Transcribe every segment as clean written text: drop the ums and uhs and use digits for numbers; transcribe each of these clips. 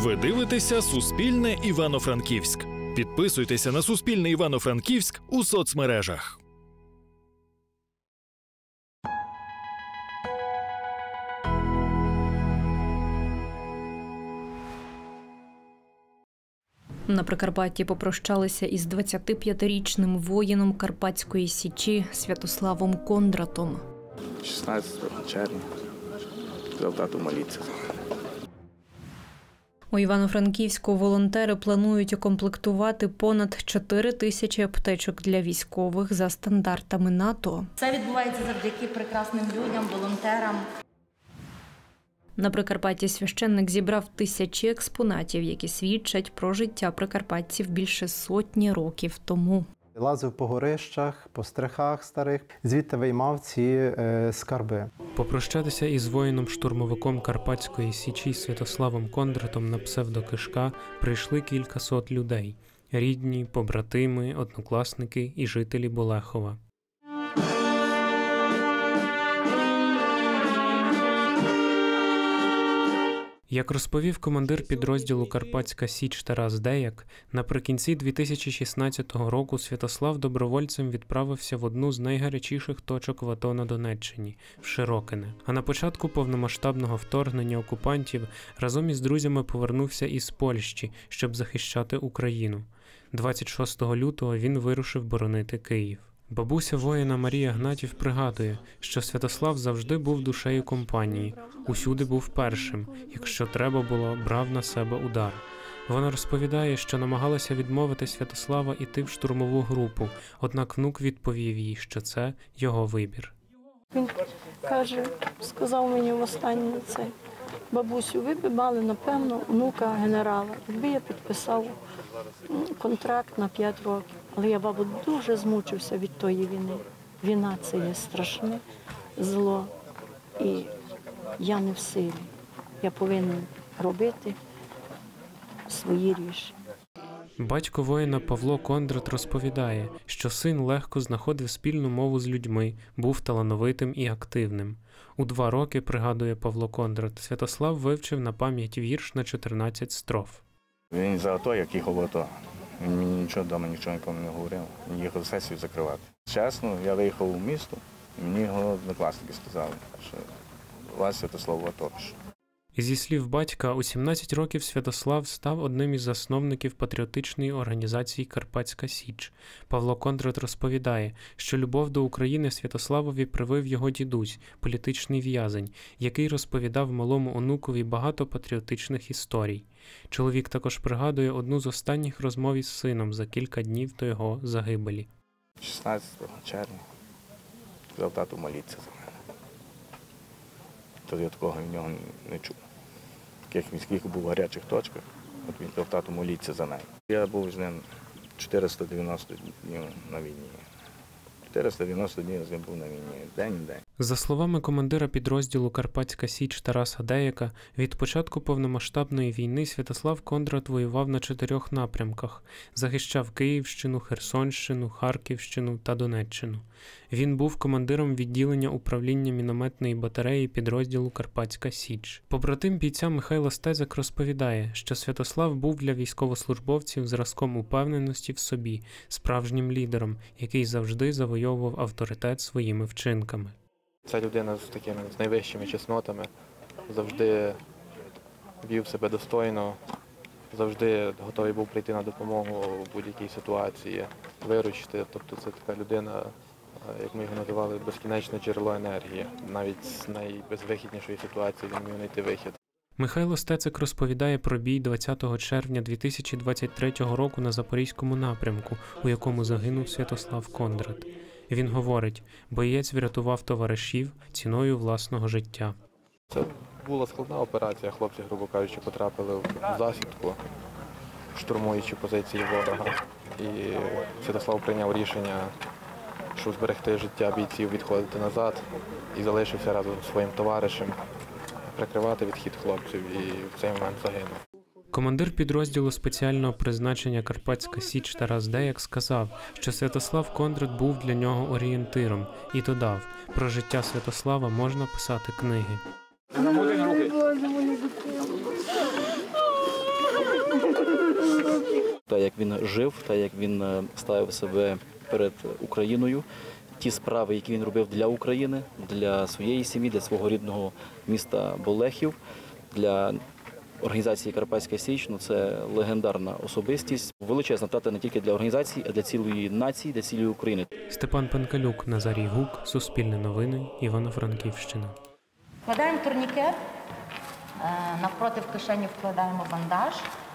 Ви дивитеся «Суспільне Івано-Франківськ». Підписуйтеся на «Суспільне Івано-Франківськ» у соцмережах. На Прикарпатті попрощалися із 25-річним воїном Карпатської Січі Святославом Кондратом. 16 червня. Сказав тату молитися. У Івано-Франківську волонтери планують укомплектувати понад 4 тисячі аптечок для військових за стандартами НАТО. Це відбувається завдяки прекрасним людям, волонтерам. На Прикарпатті священник зібрав тисячі експонатів, які свідчать про життя прикарпатців більше сотні років тому. Лазив по горищах, по стрихах старих, звідти виймав ці скарби. Попрощатися із воїном-штурмовиком Карпатської Січі Святославом Кондратом на псевдо-Кишка прийшли кількасот людей – рідні, побратими, однокласники і жителі Болехова. Як розповів командир підрозділу «Карпатська Січ» Тарас Деяк, наприкінці 2016 року Святослав добровольцем відправився в одну з найгарячіших точок в АТО на Донеччині – в Широкине. А на початку повномасштабного вторгнення окупантів разом із друзями повернувся із Польщі, щоб захищати Україну. 26 лютого він вирушив боронити Київ. Бабуся воїна Марія Гнатів пригадує, що Святослав завжди був душею компанії, усюди був першим, якщо треба було, брав на себе удар. Вона розповідає, що намагалася відмовити Святослава іти в штурмову групу, однак внук відповів їй, що це його вибір. Він каже, сказав мені в останнє це: бабусю, ви б мали, напевно, внука генерала, якби я підписав контракт на 5 років. Але я, бабу, дуже змучився від тої війни. Війна – це є страшне зло, і я не в силі. Я повинен робити свої рішення. Батько воїна Павло Кондрат розповідає, що син легко знаходив спільну мову з людьми, був талановитим і активним. У 2 роки, пригадує Павло Кондрат, Святослав вивчив на пам'ять вірш на 14 строф. Він за АТО, як їхав в АТо. Він мені нічого вдома нікому не говорив. Він їхав сесію закривати. Чесно, я виїхав у місто, і мені його однокласники сказали, що вас Святослав в АТО. Зі слів батька, у 17 років Святослав став одним із засновників патріотичної організації «Карпатська Січ». Павло Кондрат розповідає, що любов до України Святославові привив його дідусь, політичний в'язень, який розповідав малому онукові багато патріотичних історій. Чоловік також пригадує одну з останніх розмов із сином за кілька днів до його загибелі. 16 червня. Сказав тату молитися за мене. Тоді я такого від нього не чув. В таких міських був в гарячих точках, от він сказав тату молитися за мене. Я був з ним 490 днів на війні. 490 днів з ним був на війні, день-день. За словами командира підрозділу «Карпатська Січ» Тараса Деяка, від початку повномасштабної війни Святослав Кондрат воював на 4 напрямках – захищав Київщину, Херсонщину, Харківщину та Донеччину. Він був командиром відділення управління мінометної батареї підрозділу «Карпатська Січ». Побратим бійця Михайло Стезак розповідає, що Святослав був для військовослужбовців зразком упевненості в собі, справжнім лідером, який завжди завойовував авторитет своїми вчинками. Це людина з найвищими чеснотами, завжди вів себе достойно, завжди готовий був прийти на допомогу в будь-якій ситуації, виручити. Тобто це така людина, як ми його називали, безкінечне джерело енергії. Навіть з найбезвихіднішої ситуації він міг знайти вихід. Михайло Стецик розповідає про бій 20 червня 2023 року на Запорізькому напрямку, у якому загинув Святослав Кондрат. Він говорить, боєць врятував товаришів ціною власного життя. Це була складна операція. Хлопці, грубо кажучи, потрапили в засідку, штурмуючи позиції ворога. І Святослав прийняв рішення, щоб зберегти життя бійців, відходити назад, і залишився разом зі своїм товаришем, прикривати відхід хлопців, і в цей момент загинув. Командир підрозділу спеціального призначення «Карпатська Січ» Тарас Деяк сказав, що Святослав Кондрат був для нього орієнтиром і додав, про життя Святослава можна писати книги. Та як він жив, та як він ставив себе перед Україною, ті справи, які він робив для України, для своєї сім'ї, для свого рідного міста Болехів, для організації «Карпатська Січ», це легендарна особистість. Величезна втрата не тільки для організації, а для цілої нації, для цілої України. Степан Пенкалюк, Назарій Гук, Суспільне новини, Івано-Франківщина. Вкладаємо турнікет, навпроти в кишені вкладаємо бандаж.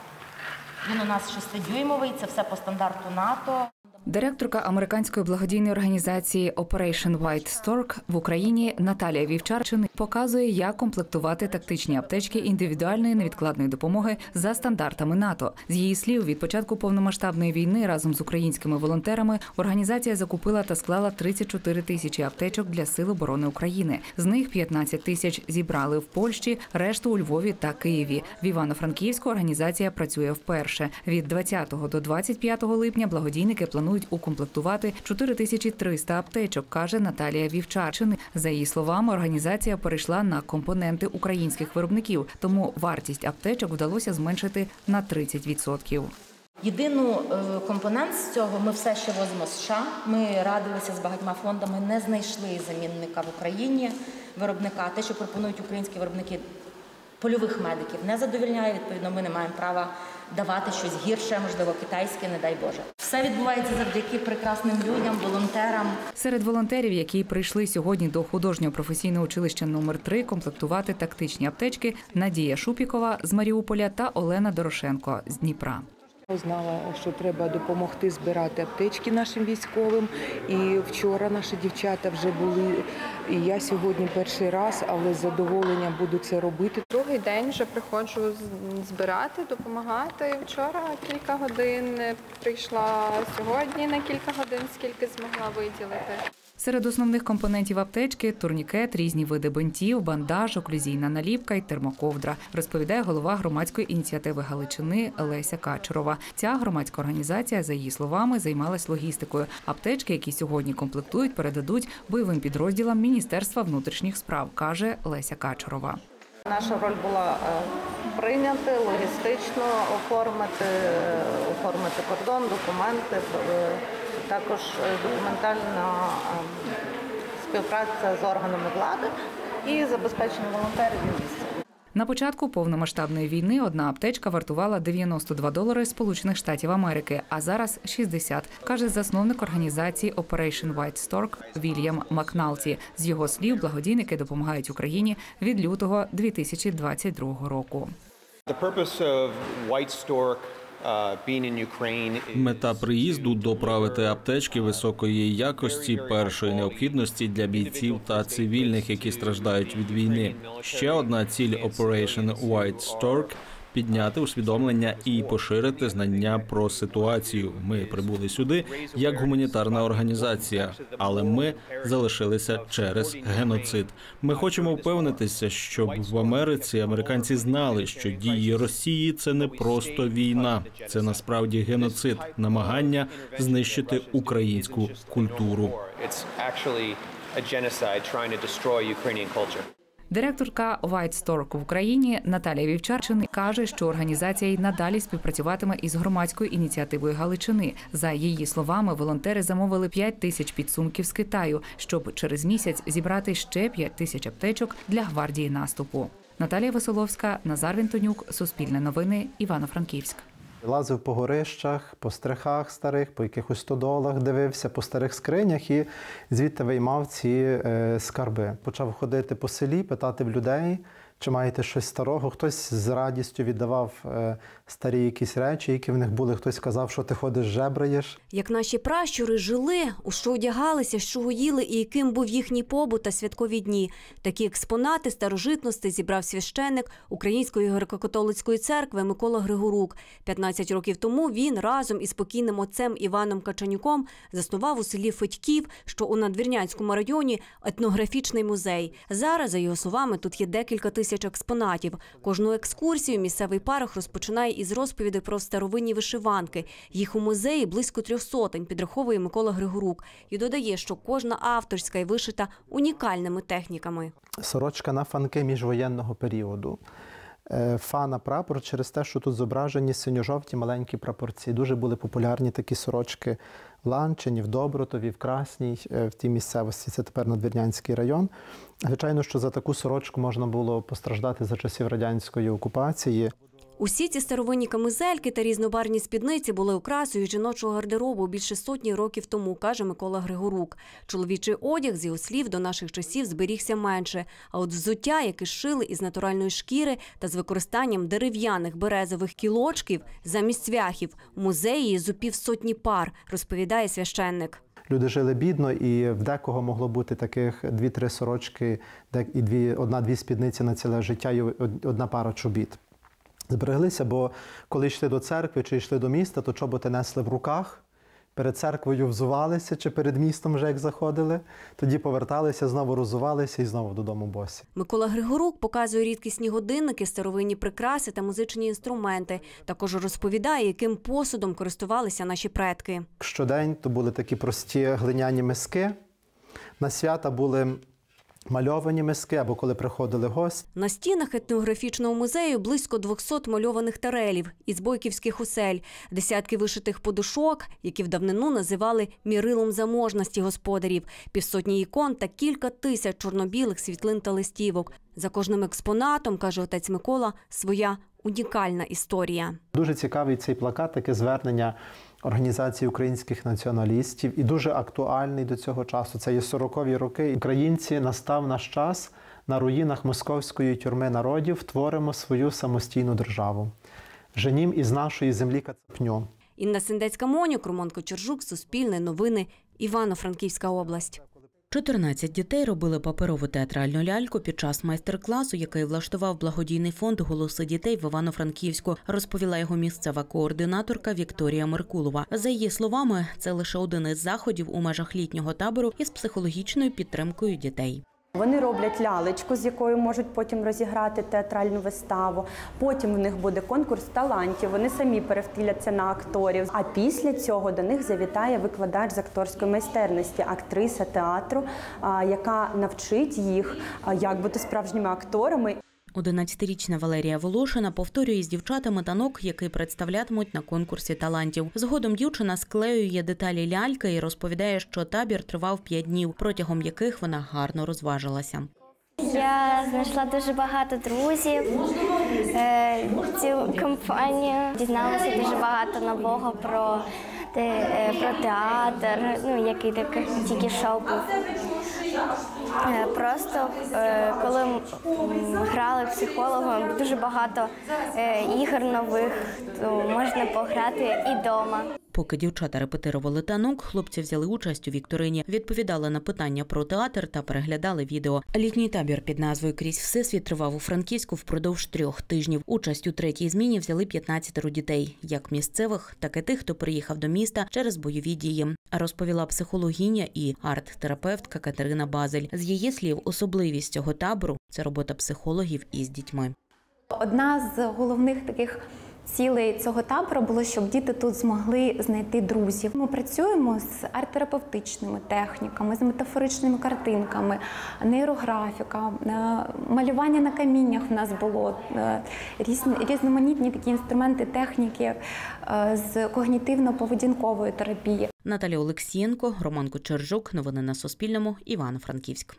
Він у нас 6-дюймовий, це все по стандарту НАТО. Директорка американської благодійної організації Operation White Stork в Україні Наталія Вівчарчин показує, як комплектувати тактичні аптечки індивідуальної невідкладної допомоги за стандартами НАТО. З її слів, від початку повномасштабної війни разом з українськими волонтерами організація закупила та склала 34 тисячі аптечок для Сил оборони України. З них 15 тисяч зібрали в Польщі, решту у Львові та Києві. В Івано-Франківську організація працює вперше. Від 20 до 25 липня благодійники планують укомплектувати 4300 аптечок, каже Наталія Вівчарчин. За її словами, організація перейшла на компоненти українських виробників, тому вартість аптечок вдалося зменшити на 30%. Єдину компонент з цього ми все ще возимо з США. Ми радилися з багатьма фондами, не знайшли замінника в Україні виробника. Те, що пропонують українські виробники польових медиків, не задовольняє. Відповідно, ми не маємо права давати щось гірше, можливо, китайське, не дай Боже. Все відбувається завдяки прекрасним людям, волонтерам. Серед волонтерів, які прийшли сьогодні до художнього професійного училища номер 3 комплектувати тактичні аптечки, Надія Шупікова з Маріуполя та Олена Дорошенко з Дніпра. Знала, що треба допомогти збирати аптечки нашим військовим. І вчора наші дівчата вже були, і я сьогодні перший раз, але з задоволенням буду це робити. Другий день вже приходжу збирати, допомагати. Вчора кілька годин прийшла, сьогодні на кілька годин, скільки змогла виділити. Серед основних компонентів аптечки – турнікет, різні види бинтів, бандаж, оклюзійна наліпка і термоковдра, розповідає голова громадської ініціативи Галичини Леся Качурова. Ця громадська організація, за її словами, займалась логістикою. Аптечки, які сьогодні комплектують, передадуть бойовим підрозділам Міністерства внутрішніх справ, каже Леся Качурова. Наша роль була прийняти, логістично оформити кордон, документи, також документальна співпраця з органами влади і забезпечення волонтерів і місця. На початку повномасштабної війни одна аптечка вартувала $92 Сполучених Штатів Америки, а зараз 60, каже засновник організації Operation White Stork Вільям Макналті. З його слів, благодійники допомагають Україні від лютого 2022 року. Мета приїзду – доправити аптечки високої якості першої необхідності для бійців та цивільних, які страждають від війни. Ще одна ціль Operation White Stork – підняти усвідомлення і поширити знання про ситуацію. Ми прибули сюди як гуманітарна організація, але ми залишилися через геноцид. Ми хочемо впевнитися, щоб в Америці американці знали, що дії Росії – це не просто війна. Це насправді геноцид, намагання знищити українську культуру. Директорка White Stork в Україні Наталія Вівчарчин каже, що організація й надалі співпрацюватиме із громадською ініціативою Галичини. За її словами, волонтери замовили 5 тисяч підсумків з Китаю, щоб через місяць зібрати ще 5 тисяч аптечок для гвардії наступу. Наталія Веселовська, Назар Вінтонюк, Суспільне новини, Івано-Франківськ. Лазив по горищах, по стрихах старих, по якихось стодолах, дивився, по старих скринях і звідти виймав ці скарби. Почав ходити по селі, питати в людей, чи маєте щось старого. Хтось з радістю віддавав старі якісь речі, які в них були. Хтось сказав, що ти ходиш, жебраєш. Як наші пращури жили, у що одягалися, з чого їли і яким був їхній побут та святкові дні. Такі експонати старожитності зібрав священник Української греко-католицької церкви Микола Григорук. 15 років тому він разом із покійним отцем Іваном Качанюком заснував у селі Федьків, що у Надвірнянському районі, етнографічний музей. Зараз, за його словами, тут є декілька тисяч експонатів. Кожну екскурсію місцевий парох розпочинає із розповідей про старовинні вишиванки. Їх у музеї близько 300, підраховує Микола Григорук. І додає, що кожна авторська і вишита унікальними техніками. Сорочка на фанки міжвоєнного періоду. Фана-прапор через те, що тут зображені синьо-жовті маленькі прапорці. Дуже були популярні такі сорочки в Ланчині, в Добротові, в Красній, в тій місцевості. Це тепер Надвірнянський район. Звичайно, що за таку сорочку можна було постраждати за часів радянської окупації. Усі ці старовинні камизельки та різнобарвні спідниці були окрасою жіночого гардеробу більше сотні років тому, каже Микола Григорук. Чоловічий одяг, з його слів, до наших часів зберігся менше. А от взуття, яке шили із натуральної шкіри та з використанням дерев'яних березових кілочків замість цвяхів, у музеї з півсотні пар, розповідає священник. Люди жили бідно, і в декого могло бути таких 2-3 сорочки, і одна-дві спідниці на ціле життя і одна пара чобіт. Збереглися, бо коли йшли до церкви чи йшли до міста, то чоботи несли в руках, перед церквою взувалися чи перед містом вже як заходили, тоді поверталися, знову роззувалися і знову додому босі. Микола Григорук показує рідкісні годинники, старовинні прикраси та музичні інструменти. Також розповідає, яким посудом користувалися наші предки. Щодень то були такі прості глиняні миски, на свята були мальовані миски, або коли приходили гості. На стінах етнографічного музею близько 200 мальованих тарелів із бойківських осель, десятки вишитих подушок, які в давнину називали мірилом заможності господарів, півсотні ікон та кілька тисяч чорно-білих світлин та листівок. За кожним експонатом, каже отець Микола, своя унікальна історія. Дуже цікавий цей плакат, таке звернення Організації українських націоналістів і дуже актуальний до цього часу. Це є 40-ві роки. Українці, настав наш час, на руїнах московської тюрми народів творимо свою самостійну державу. Женім із нашої землі кацапню. Інна Сендецька-Монюк, Роман Кочержук, Суспільне новини, Івано-Франківська область. 14 дітей робили паперову театральну ляльку під час майстер-класу, який влаштував благодійний фонд «Голоси дітей» в Івано-Франківську, розповіла його місцева координаторка Вікторія Меркулова. За її словами, це лише один із заходів у межах літнього табору із психологічною підтримкою дітей. Вони роблять лялечку, з якою можуть потім розіграти театральну виставу. Потім в них буде конкурс талантів, вони самі перевтіляться на акторів. А після цього до них завітає викладач з акторської майстерності, актриса театру, яка навчить їх, як бути справжніми акторами. 11-річна Валерія Волошина повторює з дівчатами танок, який представлятимуть на конкурсі талантів. Згодом дівчина склеює деталі ляльки і розповідає, що табір тривав 5 днів, протягом яких вона гарно розважилася. Я знайшла дуже багато друзів, цю компанію. Дізналася дуже багато нового про театр, який тільки шоу був. Просто коли грали психологом, дуже багато ігор нових, то можна пограти і вдома. Поки дівчата репетирували танок, хлопці взяли участь у вікторині, відповідали на питання про театр та переглядали відео. Літній табір під назвою «Крізь Всесвіт» тривав у Франківську впродовж 3 тижнів. Участь у 3-й зміні взяли 15 дітей, як місцевих, так і тих, хто приїхав до міста через бойові дії, розповіла психологиня і арт-терапевтка Катерина Базель. З її слів, особливість цього табору – це робота психологів із дітьми. Одна з головних таких цілей цього табору було, щоб діти тут змогли знайти друзів. Ми працюємо з арт-терапевтичними техніками, з метафоричними картинками, нейрографіка, малювання на каміннях в нас було, різноманітні такі інструменти, техніки з когнітивно-поведінкової терапії. Наталія Олексієнко, Роман Кочержук. Новини на Суспільному. Івано-Франківськ.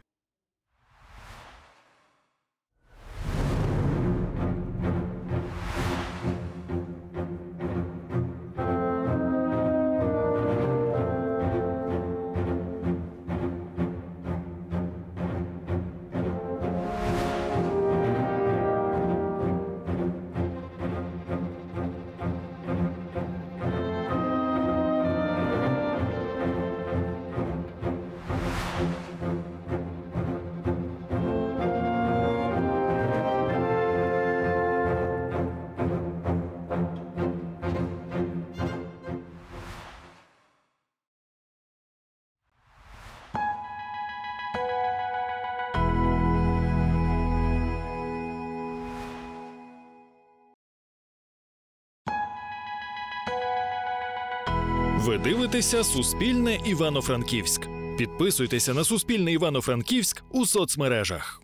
Ви дивитеся «Суспільне Івано-Франківськ». Підписуйтеся на «Суспільне Івано-Франківськ» у соцмережах.